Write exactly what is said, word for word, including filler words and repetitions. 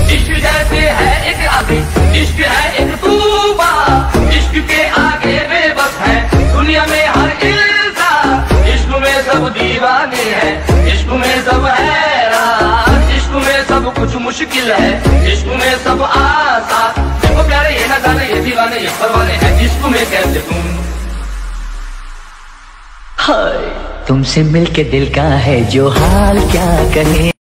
इश्क जैसे है एक आगे, इश्क है एक तूफान, इश्क के आगे बेबस है दुनिया में हर इंसान। इश्क में सब दीवाने हैं, इश्क में सब हैरान, इश्क में सब कुछ मुश्किल है, इश्क में सब आसान। देखो प्यारे ये न जाने ये दीवाने ये परवाने हैं, इश्क में कैसे तुम। हाय तुमसे मिलके दिल का है जो हाल क्या कहे।